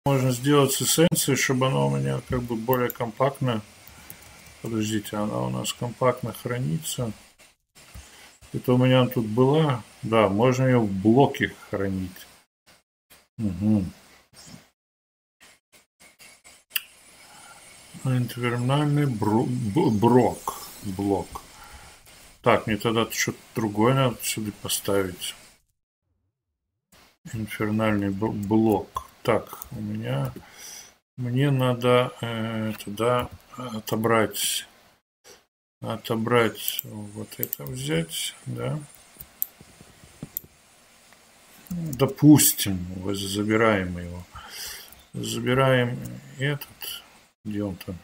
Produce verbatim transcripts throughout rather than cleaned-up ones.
можно сделать с эссенцией, чтобы она у меня как бы более компактно. Подождите, она у нас компактно хранится. Это у меня тут была. Да, можно ее в блоке хранить. Угу. Инфернальный бро брок. Блок. Так, мне тогда что-то другое надо сюда поставить. Инфернальный блок. Так, у меня... Мне надо э, туда отобрать... Отобрать вот это взять, да. Допустим, забираем его. Забираем этот. Где он там?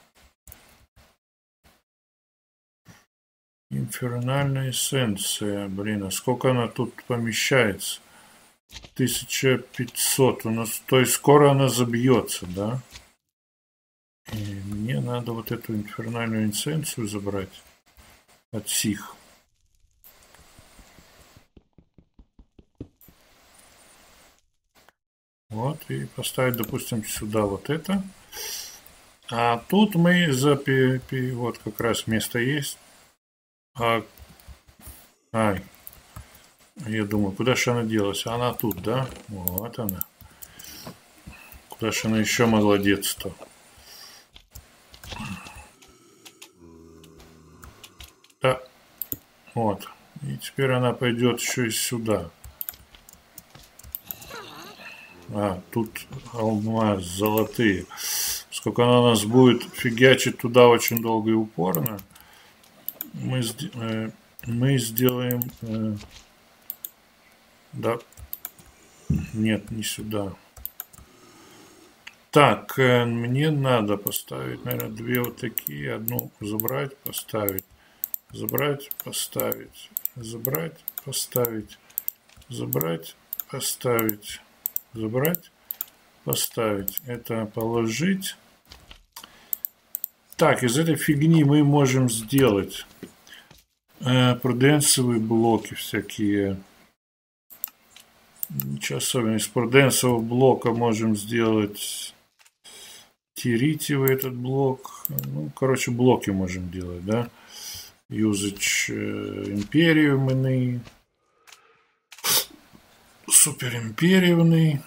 Инфернальная эссенция. Блин, а сколько она тут помещается? тысяча пятьсот у нас. То есть скоро она забьется, да? И мне надо вот эту инфернальную эссенцию забрать от сих. Вот, и поставить, допустим, сюда вот это. А тут мы запи... Вот как раз место есть. А... Ай. Я думаю, куда же она делась? Она тут, да? Вот она. Куда же она еще могла деться-то? Да. Вот. И теперь она пойдет еще и сюда. А, тут алмаз, золотые. Сколько она у нас будет фигачить туда очень долго и упорно, мы, э, мы сделаем... Э, да. Нет, не сюда. Так, э, мне надо поставить, наверное, две вот такие. Одну забрать, поставить. Забрать, поставить. Забрать, поставить. Забрать, поставить. Забрать, поставить. Это положить. Так, из этой фигни мы можем сделать э, пруденсовые блоки всякие. Ничего особенного. Из пруденсового блока можем сделать теритиевый этот блок. Ну, короче, блоки можем делать, да. Usage э, империумный. Суперимпериумный.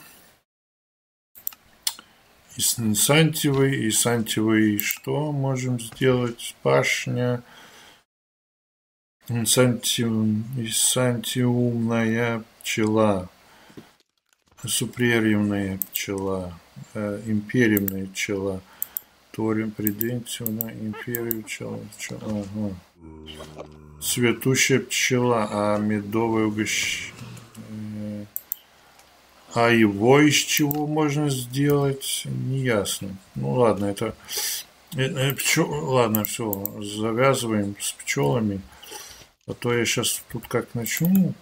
Инсантиевый. Инсантиевый что можем сделать? Пашня. Инсантиумная пчела. Супрериумная пчела. Э, империумная пчела. Торим придентиумная империя пчела. пчела. Ага. Цветущая пчела. А медовое угощение. А его из чего можно сделать, неясно. Ну ладно, это... это пчел... Ладно, все, завязываем с пчелами. А то я сейчас тут как начну.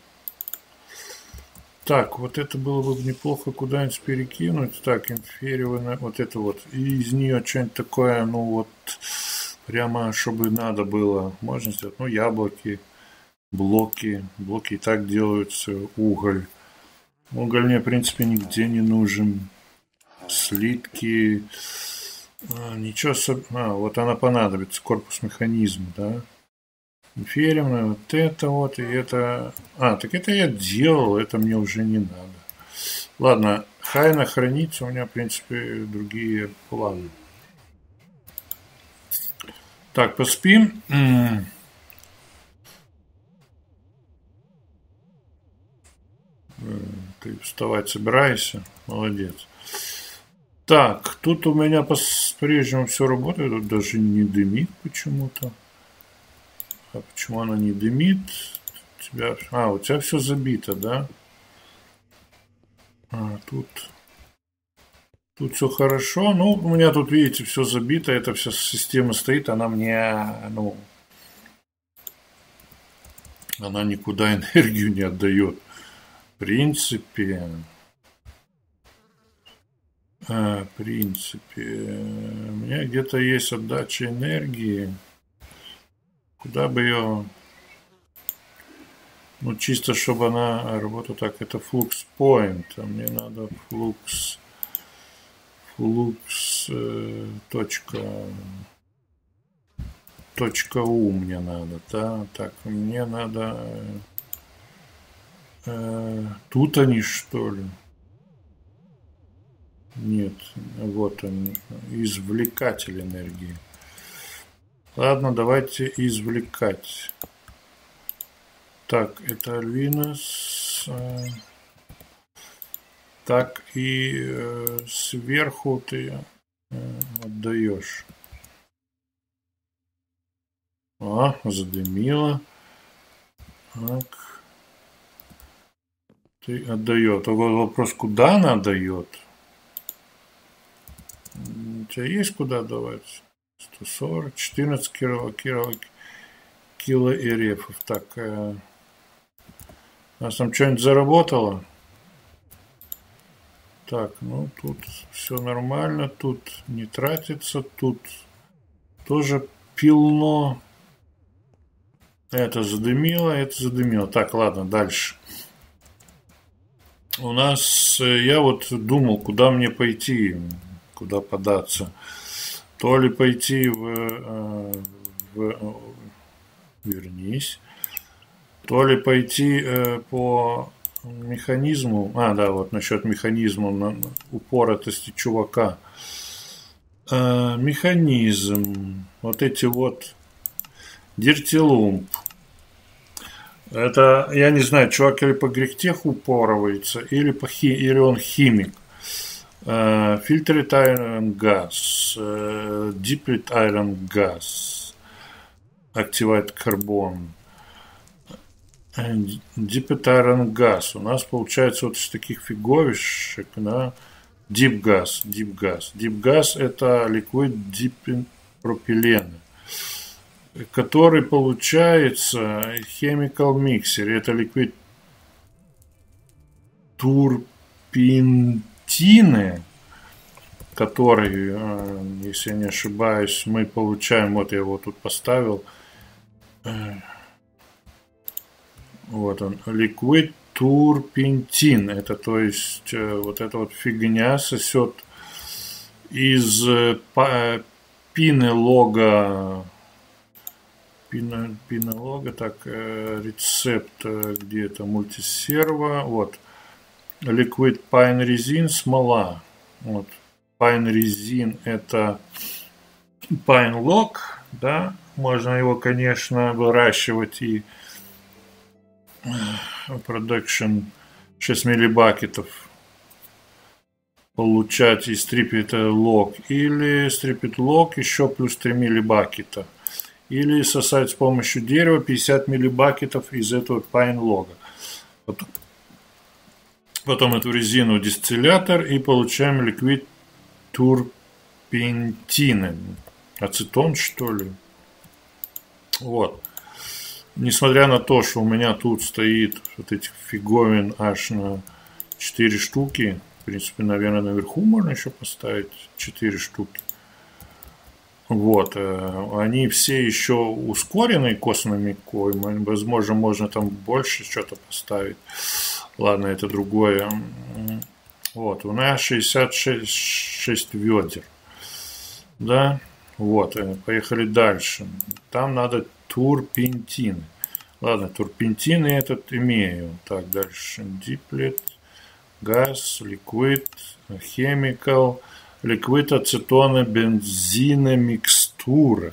Так, вот это было бы неплохо куда-нибудь перекинуть. Так, инферировано, вот это вот. И из нее что-нибудь такое, ну вот, прямо, чтобы надо было. Можно сделать, ну, яблоки, блоки. Блоки и так делаются, уголь. Уголь мне, в принципе, нигде не нужен. Слитки. А, ничего особенного. А, вот она понадобится. Корпус механизма, да. Инфериумная, вот это вот, и это... А, так это я делал, это мне уже не надо. Ладно, хай она хранится, у меня, в принципе, другие планы. Так, поспим. Ты вставать собираешься? Молодец. Так, тут у меня по-прежнему все работает. Тут даже не дымит почему-то. А почему она не дымит? У тебя... А, у тебя все забито, да? А, тут... Тут все хорошо. Ну, у меня тут, видите, все забито. Эта вся система стоит. Она мне, ну... Она никуда энергию не отдает. В принципе... А, в принципе... У меня где-то есть отдача энергии. Куда бы ее... Ну, чисто, чтобы она работала так. Это flux point. А мне надо flux... Flux э, точка, точка у мне надо, да, так, мне надо, э, тут они что ли? Нет, вот он, извлекатель энергии. Ладно, давайте извлекать. Так, это Linus. Э, так, и э, сверху ты э, отдаешь. А, задымило. Так. Ты отдает. Вопрос, куда она отдает? У тебя есть куда давать? сто сорок, четырнадцать кило, кило, кило эрефов. Так, э, у нас там что-нибудь заработало? Так, ну тут все нормально, тут не тратится, тут тоже пилно. Это задымило, это задымило. Так, ладно, дальше. У нас, я вот думал, куда мне пойти, куда податься. То ли пойти в, в вернись, то ли пойти по механизму, а, да, вот насчет механизма упоротости чувака. Механизм, вот эти вот диртилумп. Это, я не знаю, чувак или по грехтех упоровается, или, по хи, или он химик. Filtered iron gas, depleted iron gas, activated carbon, depleted iron gas. У нас получается вот из таких фиговишек, да, deep gas, deep gas. Deep gas это liquid deep пропилены, который получается chemical mixer. Это liquid турпентины, который, если я не ошибаюсь, мы получаем, вот я его тут поставил, вот он, liquid турпентин, это то есть вот эта вот фигня сосет из пины лога, пина, пина лога, так, рецепт где-то мультисерво, вот, liquid pine resin, смола, вот. Pine resin это pine log, да, можно его, конечно, выращивать и production шесть миллибакетов получать из striped log, или striped log еще плюс три миллибакета, или сосать с помощью дерева пятьдесят миллибакетов из этого pine log. Потом, потом эту резину дистиллятор и получаем liquid турпентины. Ацетон, что ли? Вот. Несмотря на то, что у меня тут стоит вот этих фиговин аж на четыре штуки. В принципе, наверное, наверху можно еще поставить четыре штуки. Вот. Они все еще ускорены костными коймами. Возможно, можно там больше что-то поставить. Ладно, это другое. Вот, у нас шестьдесят шесть ведер. Да, вот, поехали дальше. Там надо турпентины. Ладно, турпентины этот имею. Так, дальше. Diplet, газ, liquid, chemical, liquid ацетона, бензина, микстура.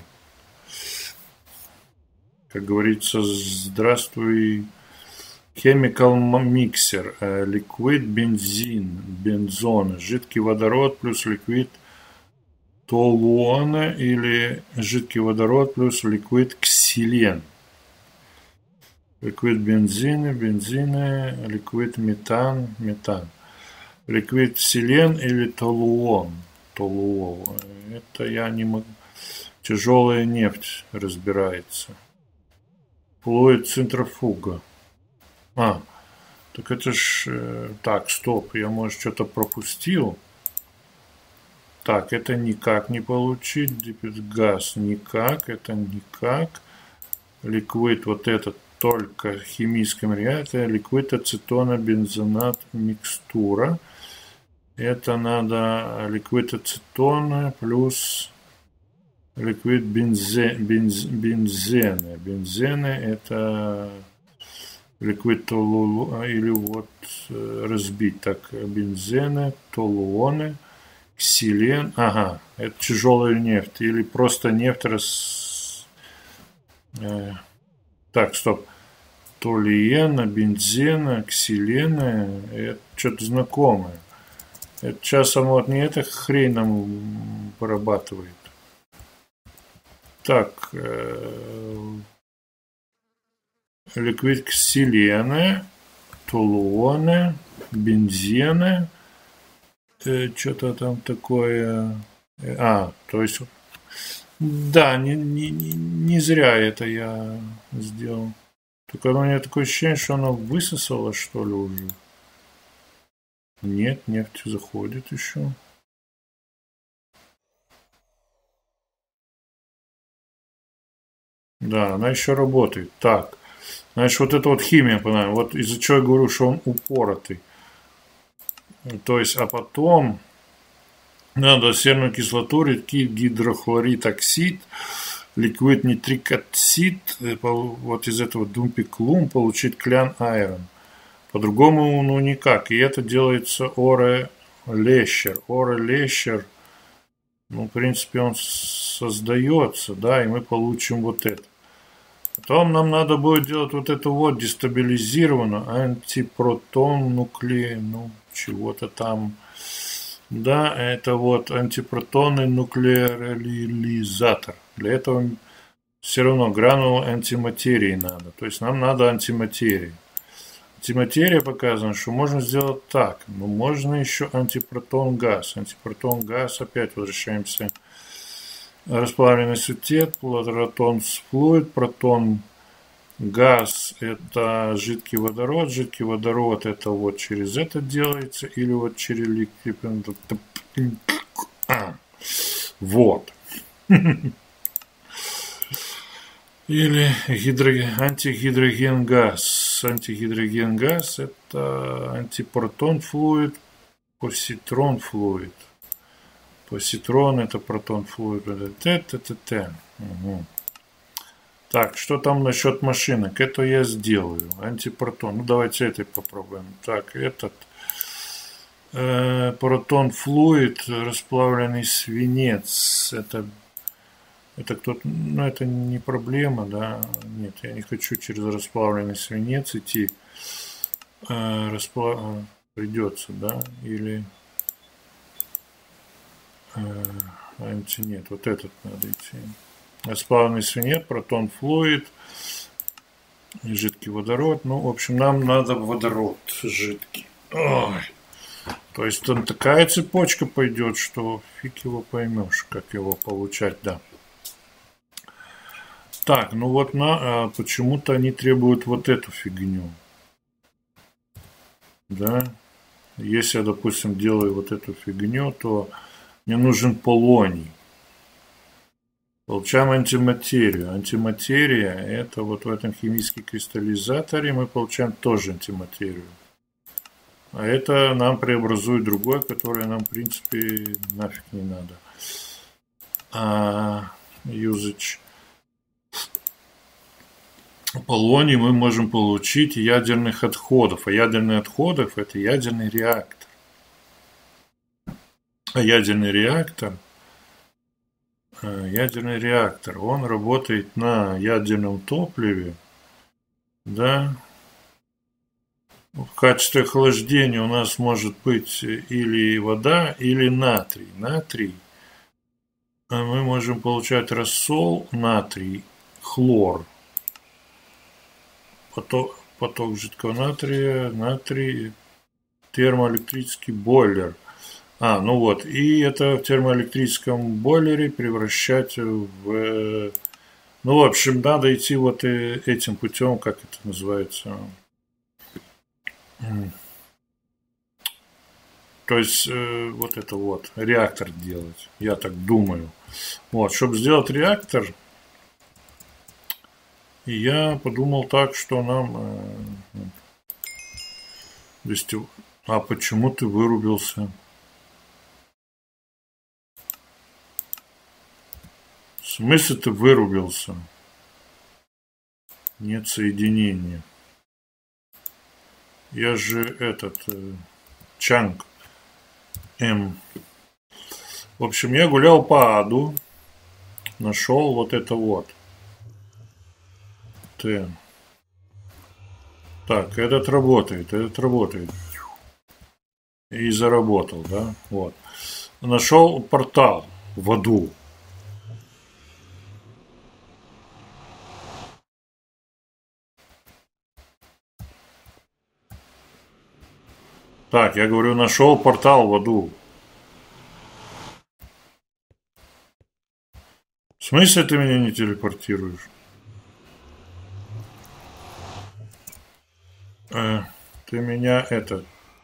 Как говорится, здравствуй, chemical mixer, liquid бензин, бензон, жидкий водород плюс liquid толуона или жидкий водород плюс liquid ксилен. Liquid бензина, бензина, liquid метан, метан. Liquid ксилен или толуон, толуол. Это я не могу. Тяжелая нефть разбирается. Fluid центрофуга. А, так это ж... Э, так, стоп, я, может, что-то пропустил. Так, это никак не получить. Газ никак, это никак. Ликвид, вот этот только химическим реакцией. Ликвид ацетона, бензонат, микстура. Это надо ликвид ацетона плюс ликвид бензе, бенз, бензены. Бензены это ликвид толу, или вот разбить так бензены, толуоны, ксилен. Ага, это тяжелая нефть или просто нефть рас... Э, так, стоп. Толиена, бензена, ксилена, это что-то знакомое. Это часом вот не эта хрень нам порабатывает. Так, э, ликвид ксилена, толуоны, бензены, э, что-то там такое. А, то есть, да, не, не, не зря это я сделал. Только у меня такое ощущение, что оно высосало, что ли, уже. Нет, нефть заходит еще. Да, она еще работает. Так, значит, вот это вот химия, понимаю, вот из-за чего я говорю, что он упоротый. То есть, а потом надо серную кислоту, редкий гидрохлорид оксид, ликвид нитрик оксид, вот из этого думпиклум получить клян айрон. По-другому, ну, никак. И это делается Оре Лещер. Оре Лещер, ну, в принципе, он создается, да, и мы получим вот это. Потом нам надо будет делать вот это вот дестабилизированную антипротон нукле, ну, чего-то там. Да, это вот антипротонный нуклеаризатор. Для этого все равно гранулы антиматерии надо. То есть нам надо антиматерии. Антиматерия показана, что можно сделать так. Но можно еще антипротон газ. Антипротон газ, опять возвращаемся. Расплавленный сутет, протон флуид, протон газ это жидкий водород. Жидкий водород это вот через это делается. Или вот через ликвид. А, вот. Или гидроген, антигидроген газ. Антигидроген газ это антипротон флуид, поситрон флуид. Поситрон это протон флуид. Т, т, т, т. Угу. Так, что там насчет машинок? Это я сделаю. Антипротон. Ну, давайте этой попробуем. Так, этот э, протон флуид, расплавленный свинец. Это Это кто-то, ну, это не проблема, да, нет, я не хочу через расплавленный свинец идти, э, расплав... придется, да, или, э, нет, вот этот надо идти, расплавленный свинец, протон флуид, жидкий водород, ну, в общем, нам надо водород жидкий. Ой. То есть там такая цепочка пойдет, что фиг его поймешь, как его получать, да. Так, ну вот на, а, почему-то они требуют вот эту фигню. Да. Если я, допустим, делаю вот эту фигню, то мне нужен полоний. Получаем антиматерию. Антиматерия это вот в этом химическом кристаллизаторе мы получаем тоже антиматерию. А это нам преобразует другое, которое нам, в принципе, нафиг не надо. А, usage. Полоний мы можем получить ядерных отходов. А ядерные отходы это ядерный реактор. А ядерный реактор, ядерный реактор, он работает на ядерном топливе, да. В качестве охлаждения у нас может быть или вода, или натрий. Натрий. Мы можем получать рассол, натрий, хлор. Поток, поток жидкого натрия, натрий, термоэлектрический бойлер. А, ну вот. И это в термоэлектрическом бойлере превращать в... Ну, в общем, надо идти вот этим путем, как это называется. То есть, э, вот это вот, реактор делать. Я так думаю. Вот, чтобы сделать реактор, я подумал так, что нам... Э, а почему ты вырубился? смысле ты вырубился? Нет соединения. Я же этот... Э, Чанг. М. В общем, я гулял по аду. Нашел вот это вот. Т. Так, этот работает, этот работает. И заработал, да? Вот. Нашел портал в аду. Так, я говорю, нашел портал в аду. В смысле ты меня не телепортируешь? Э, ты меня это...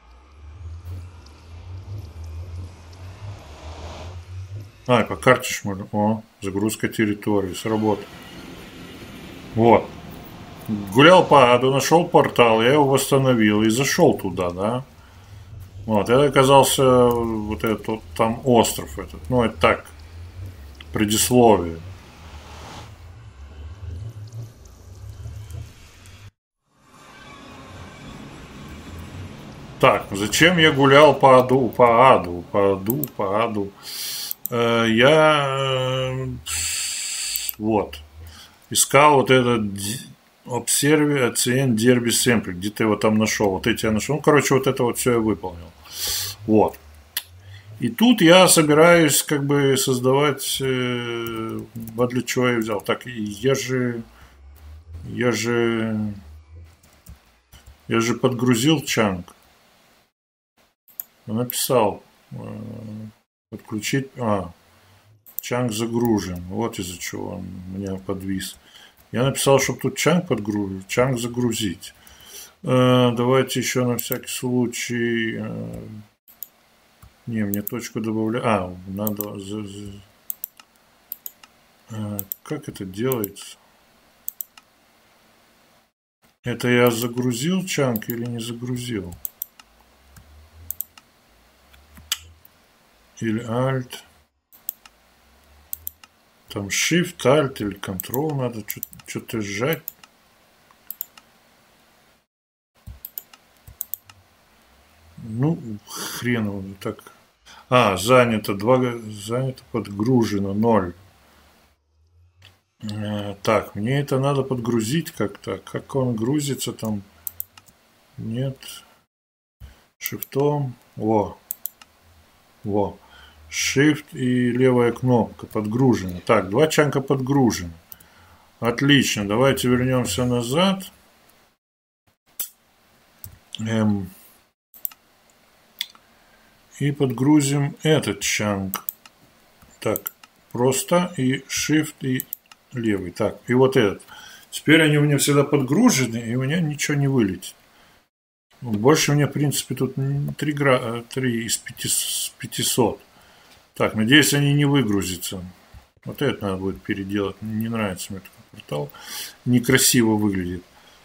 А, по карте можно. О, загрузка территории. Сработало. Вот. Гулял по аду, нашел портал, я его восстановил и зашел туда, да. Вот, это оказался вот этот вот там остров этот. Ну, это так, предисловие. Так, зачем я гулял по аду, по аду, по аду, по аду? Э, я э, вот искал вот этот обсерви, оцен, дерби, сэмпли, где ты его там нашел, вот эти я нашел. Ну, короче, вот это вот все я выполнил. Вот. И тут я собираюсь как бы создавать, э, а для чего я взял. Так, я же, я же, я же подгрузил Чанг. Написал, э, подключить, а, Чанг загружен. Вот из-за чего он у меня подвис. Я написал, чтобы тут Чанг подгрузить, Чанг загрузить. Э, давайте еще на всякий случай. Э, не, мне точку добавлять. А, надо. За, за, э, как это делается? Это я загрузил Чанг или не загрузил? Или Alt. Там Shift, Alt или Control надо что-то сжать. Ну, хрен его так. А, занято, два, занято, подгружено, ноль. Э, так, мне это надо подгрузить как-то. Как он грузится там? Нет. Шифтом. Во. Во. Shift и левая кнопка подгружена. Так, два чанка подгружены. Отлично. Давайте вернемся назад. Эм. И подгрузим этот чанк. Так, просто и Shift и левый. Так, и вот этот. Теперь они у меня всегда подгружены, и у меня ничего не вылетит. Больше у меня, в принципе, тут три, три из пятисот. Так, надеюсь, они не выгрузятся. Вот это надо будет переделать. Не нравится мне такой портал. Некрасиво выглядит.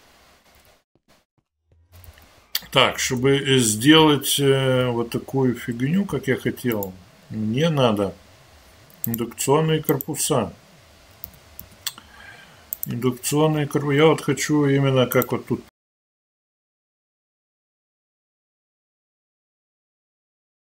Так, чтобы сделать э, вот такую фигню, как я хотел, мне надо индукционные корпуса. Индукционные корпуса. Я вот хочу именно как вот тут